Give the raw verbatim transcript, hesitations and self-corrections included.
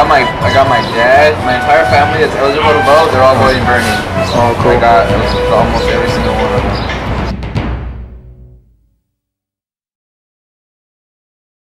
got my I got my dad, my entire family that's eligible to vote. They're all voting Bernie. Oh, cool. I got almost every single one of them.